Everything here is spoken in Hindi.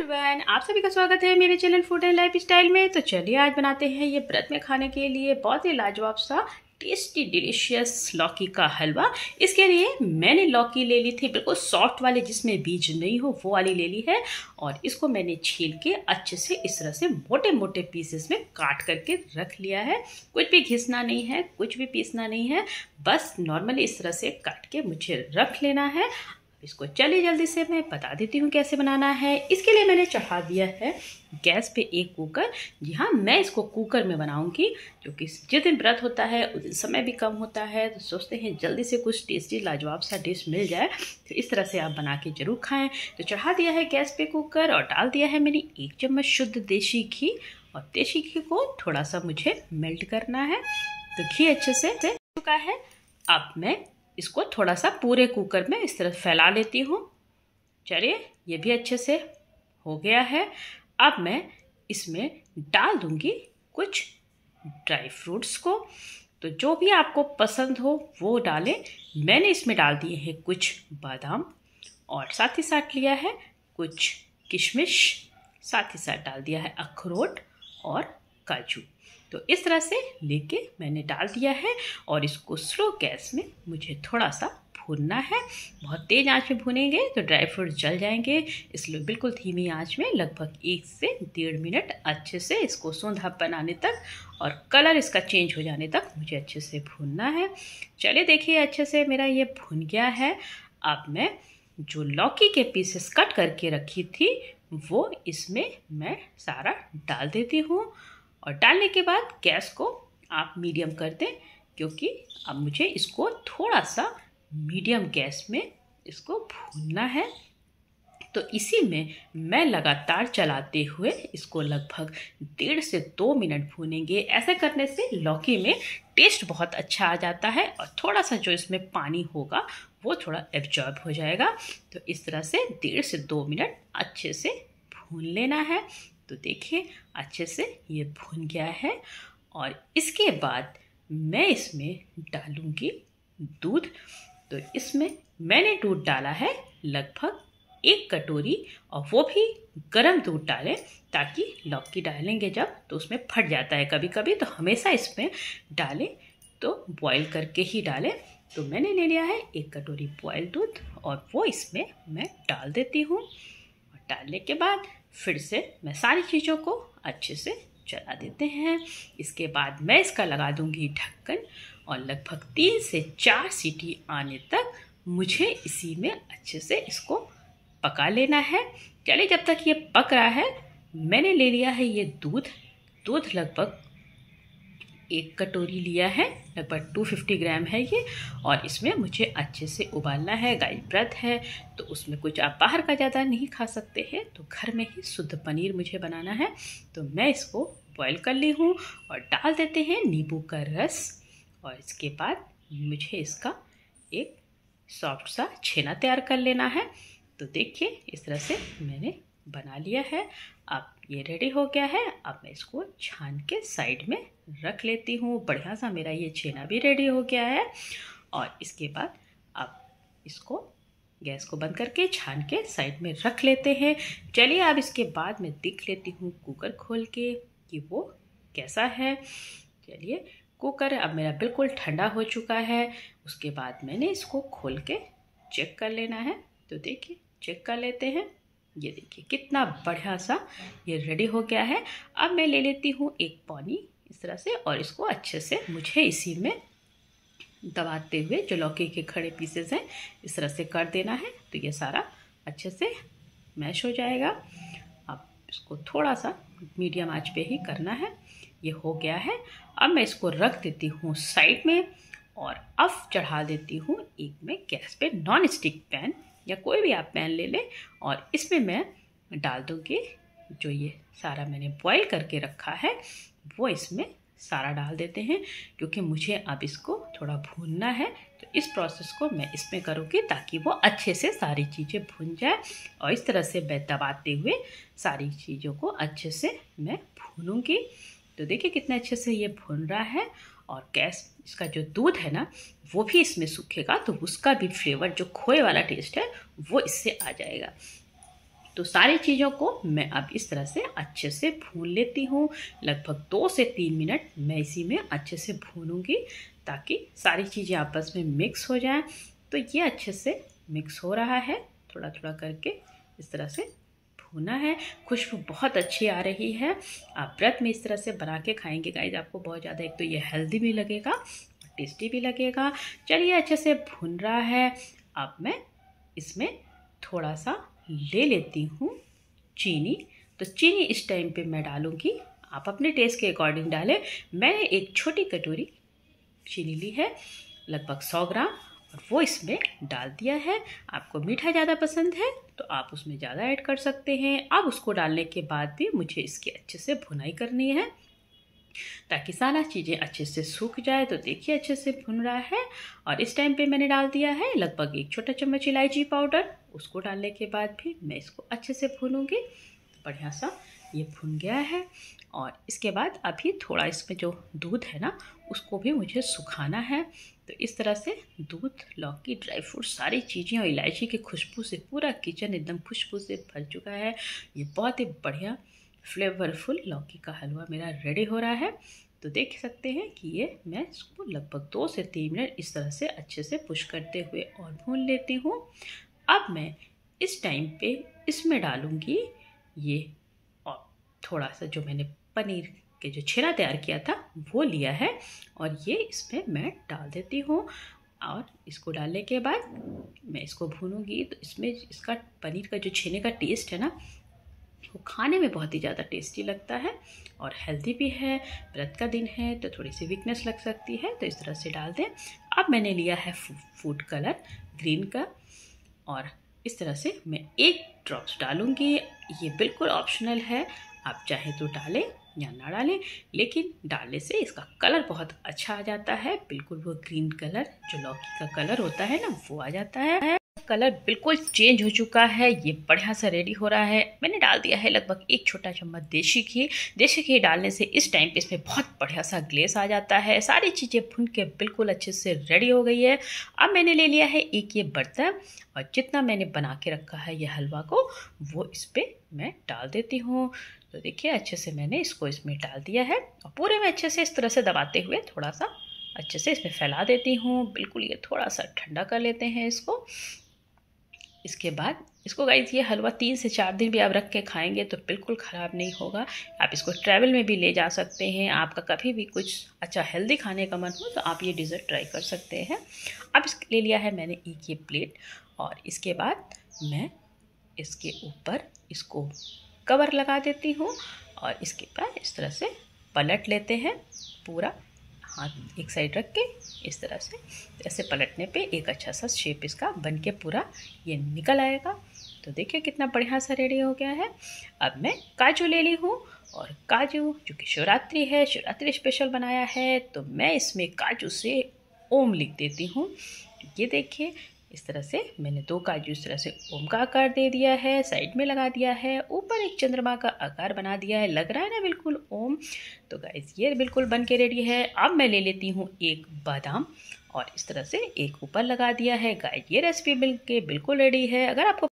एवरीवन, आप सभी का स्वागत है मेरे channel food and lifestyle में। तो चलिए आज बनाते हैं ये व्रत में खाने के लिए बहुत ही लाजवाब सा टेस्टी डिलीशियस लौकी का हलवा। इसके लिए मैंने लौकी ले ली थी बिल्कुल सॉफ्ट वाली, जिसमें बीज नहीं हो, वो वाली ले ली है। और इसको मैंने छील के अच्छे से इस तरह से मोटे मोटे पीसेस में काट करके रख लिया है। कुछ भी घिसना नहीं है, कुछ भी पीसना नहीं है, बस नॉर्मली इस तरह से काट के मुझे रख लेना है। इसको चलिए जल्दी से मैं बता देती हूँ कैसे बनाना है। इसके लिए मैंने चढ़ा दिया है गैस पे एक कुकर। जी हाँ, मैं इसको कुकर में बनाऊंगी क्योंकि जिस दिन व्रत होता है उस दिन समय भी कम होता है, तो सोचते हैं जल्दी से कुछ टेस्टी लाजवाब सा डिश मिल जाए। तो इस तरह से आप बना के जरूर खाएं। तो चढ़ा दिया है गैस पे कुकर और डाल दिया है मैंने 1 चम्मच शुद्ध देसी घी। और देसी घी को थोड़ा सा मुझे मेल्ट करना है। तो घी अच्छे से चुका है। अब मैं इसको थोड़ा सा पूरे कुकर में इस तरह फैला लेती हूँ। चलिए, ये भी अच्छे से हो गया है। अब मैं इसमें डाल दूंगी कुछ ड्राई फ्रूट्स को। तो जो भी आपको पसंद हो वो डालें। मैंने इसमें डाल दिए हैं कुछ बादाम और साथ ही साथ लिया है कुछ किशमिश, साथ ही साथ डाल दिया है अखरोट और काजू। तो इस तरह से लेके मैंने डाल दिया है और इसको स्लो गैस में मुझे थोड़ा सा भूनना है। बहुत तेज़ आंच में भूनेंगे तो ड्राई फ्रूट जल जाएंगे, इसलिए बिल्कुल धीमी आंच में लगभग 1 से 1.5 मिनट अच्छे से इसको सोंधापन आने तक और कलर इसका चेंज हो जाने तक मुझे अच्छे से भूनना है। चलिए देखिए, अच्छे से मेरा ये भुन गया है। अब मैं जो लौकी के पीसेस कट करके रखी थी वो इसमें मैं सारा डाल देती हूँ। और डालने के बाद गैस को आप मीडियम कर दें, क्योंकि अब मुझे इसको थोड़ा सा मीडियम गैस में इसको भूनना है। तो इसी में मैं लगातार चलाते हुए इसको लगभग 1.5 से 2 मिनट भूनेंगे। ऐसे करने से लौकी में टेस्ट बहुत अच्छा आ जाता है और थोड़ा सा जो इसमें पानी होगा वो थोड़ा एब्जॉर्ब हो जाएगा। तो इस तरह से 1.5 से 2 मिनट अच्छे से भून लेना है। तो देखिए, अच्छे से ये भुन गया है। और इसके बाद मैं इसमें डालूंगी दूध। तो इसमें मैंने दूध डाला है लगभग 1 कटोरी, और वो भी गर्म दूध डालें, ताकि लौकी डालेंगे जब तो उसमें फट जाता है कभी कभी। तो हमेशा इसमें डालें तो बॉईल करके ही डालें। तो मैंने ले लिया है 1 कटोरी बॉयल दूध और वो इसमें मैं डाल देती हूँ। और डालने के बाद फिर से मैं सारी चीज़ों को अच्छे से चला देते हैं। इसके बाद मैं इसका लगा दूंगी ढक्कन और लगभग 3 से 4 सीटी आने तक मुझे इसी में अच्छे से इसको पका लेना है। चलिए, जब तक ये पक रहा है मैंने ले लिया है ये दूध लगभग 1 कटोरी लिया है, लगभग 250 ग्राम है ये। और इसमें मुझे अच्छे से उबालना है। गाय व्रत है तो उसमें कुछ आप बाहर का ज़्यादा नहीं खा सकते हैं, तो घर में ही शुद्ध पनीर मुझे बनाना है। तो मैं इसको बॉईल कर ली हूँ और डाल देते हैं नींबू का रस। और इसके बाद मुझे इसका एक सॉफ्ट सा छेना तैयार कर लेना है। तो देखिए, इस तरह से मैंने बना लिया है। अब ये रेडी हो गया है। अब मैं इसको छान के साइड में रख लेती हूँ। बढ़िया सा मेरा ये छेना भी रेडी हो गया है। और इसके बाद अब इसको गैस को बंद करके छान के साइड में रख लेते हैं। चलिए, अब इसके बाद मैं देख लेती हूँ कुकर खोल के कि वो कैसा है। चलिए, कुकर अब मेरा बिल्कुल ठंडा हो चुका है। उसके बाद मैंने इसको खोल के चेक कर लेना है। तो देखिए, चेक कर लेते हैं। ये देखिए कितना बढ़िया सा ये रेडी हो गया है। अब मैं ले लेती हूँ एक पौनी इस तरह से, और इसको अच्छे से मुझे इसी में दबाते हुए जो लौकी के खड़े पीसेस हैं इस तरह से कर देना है। तो ये सारा अच्छे से मैश हो जाएगा। अब इसको थोड़ा सा मीडियम आंच पे ही करना है। ये हो गया है। अब मैं इसको रख देती हूँ साइड में और अब चढ़ा देती हूँ एक मैं गैस पे नॉन स्टिक पैन, या कोई भी आप पैन ले लें। और इसमें मैं डाल दूँगी जो ये सारा मैंने बॉईल करके रखा है वो इसमें सारा डाल देते हैं, क्योंकि मुझे अब इसको थोड़ा भूनना है। तो इस प्रोसेस को मैं इसमें करूँगी ताकि वो अच्छे से सारी चीज़ें भून जाए। और इस तरह से मैं दबाते हुए सारी चीज़ों को अच्छे से मैं भूनूँगी। तो देखिए कितने अच्छे से ये भून रहा है। और गैस इसका जो दूध है ना वो भी इसमें सूखेगा, तो उसका भी फ्लेवर जो खोए वाला टेस्ट है वो इससे आ जाएगा। तो सारी चीज़ों को मैं अब इस तरह से अच्छे से भून लेती हूँ। लगभग 2 से 3 मिनट मैं इसी में अच्छे से भूनूंगी ताकि सारी चीज़ें आपस में मिक्स हो जाएं। तो ये अच्छे से मिक्स हो रहा है, थोड़ा थोड़ा करके इस तरह से भूना है। खुशबू बहुत अच्छी आ रही है। आप व्रत में इस तरह से बना के खाएंगे गाइस, आपको बहुत ज़्यादा एक तो ये हेल्दी भी लगेगा, टेस्टी भी लगेगा। चलिए अच्छे से भुन रहा है। अब मैं इसमें थोड़ा सा ले लेती हूँ चीनी। तो चीनी इस टाइम पे मैं डालूँगी, आप अपने टेस्ट के अकॉर्डिंग डालें। मैंने एक छोटी कटोरी चीनी ली है, लगभग 100 ग्राम, और वो इसमें डाल दिया है। आपको मीठा ज़्यादा पसंद है तो आप उसमें ज़्यादा ऐड कर सकते हैं। अब उसको डालने के बाद भी मुझे इसकी अच्छे से भुनाई करनी है ताकि सारा चीज़ें अच्छे से सूख जाए। तो देखिए अच्छे से भुन रहा है। और इस टाइम पे मैंने डाल दिया है लगभग 1 छोटा चम्मच इलायची पाउडर। उसको डालने के बाद भी मैं इसको अच्छे से भूनूंगी। तो बढ़िया सा ये भुन गया है। और इसके बाद अभी थोड़ा इसमें जो दूध है ना, उसको भी मुझे सुखाना है। तो इस तरह से दूध, लौकी, ड्राई फ्रूट, सारी चीज़ें और इलायची की खुशबू से पूरा किचन एकदम खुशबू से भर चुका है। ये बहुत ही बढ़िया फ्लेवरफुल लौकी का हलवा मेरा रेडी हो रहा है। तो देख सकते हैं कि ये मैं इसको लगभग 2 से 3 मिनट इस तरह से अच्छे से पुश करते हुए और भून लेती हूँ। अब मैं इस टाइम पे इसमें डालूँगी ये, और थोड़ा सा जो मैंने पनीर के जो छिला तैयार किया था वो लिया है, और ये इसमें मैं डाल देती हूँ। और इसको डालने के बाद मैं इसको भूनूंगी। तो इसमें इसका पनीर का जो छेने का टेस्ट है ना, वो खाने में बहुत ही ज़्यादा टेस्टी लगता है और हेल्दी भी है। व्रत का दिन है तो थोड़ी सी वीकनेस लग सकती है, तो इस तरह से डाल दें। अब मैंने लिया है फूड कलर ग्रीन का, और इस तरह से मैं 1 ड्रॉप्स डालूंगी। ये बिल्कुल ऑप्शनल है, आप चाहे तो डालें या ना डालें, लेकिन डालने से इसका कलर बहुत अच्छा आ जाता है। बिल्कुल वो ग्रीन कलर जो लौकी का कलर होता है ना, वो आ जाता है। कलर बिल्कुल चेंज हो चुका है, ये बढ़िया सा रेडी हो रहा है। मैंने डाल दिया है लगभग 1 छोटा चम्मच देसी घी। देसी घी डालने से इस टाइम पे इसमें बहुत बढ़िया सा ग्लेस आ जाता है। सारी चीज़ें भुन के बिल्कुल अच्छे से रेडी हो गई है। अब मैंने ले लिया है एक ये बर्तन, और जितना मैंने बना के रखा है ये हलवा को, वो इस पर मैं डाल देती हूँ। तो देखिए अच्छे से मैंने इसको इसमें डाल दिया है, और पूरे में अच्छे से इस तरह से दबाते हुए थोड़ा सा अच्छे से इसमें फैला देती हूँ। बिल्कुल ये थोड़ा सा ठंडा कर लेते हैं इसको। इसके बाद इसको गाइस, ये हलवा 3 से 4 दिन भी आप रख के खाएंगे तो बिल्कुल ख़राब नहीं होगा। आप इसको ट्रैवल में भी ले जा सकते हैं। आपका कभी भी कुछ अच्छा हेल्दी खाने का मन हो तो आप ये डिज़र्ट ट्राई कर सकते हैं। अब ले लिया है मैंने एक ये प्लेट, और इसके बाद मैं इसके ऊपर इसको कवर लगा देती हूँ, और इसके बाद इस तरह से पलट लेते हैं। पूरा हाथ एक साइड रख के इस तरह से, ऐसे पलटने पे एक अच्छा सा शेप इसका बन के पूरा ये निकल आएगा। तो देखिए कितना बढ़िया सा रेडी हो गया है। अब मैं काजू ले ली हूँ, और काजू चूँकि शिवरात्रि है, शिवरात्रि स्पेशल बनाया है, तो मैं इसमें काजू से ओम लिख देती हूँ। ये देखिए इस तरह से मैंने 2 काजू इस तरह से ओम का आकार दे दिया है, साइड में लगा दिया है, ऊपर एक चंद्रमा का आकार बना दिया है। लग रहा है ना बिल्कुल ओम। तो गाइस ये बिल्कुल बन के रेडी है। अब मैं ले लेती हूँ एक बादाम, और इस तरह से एक ऊपर लगा दिया है। गाइस ये रेसिपी बिल्कुल रेडी है। अगर आपको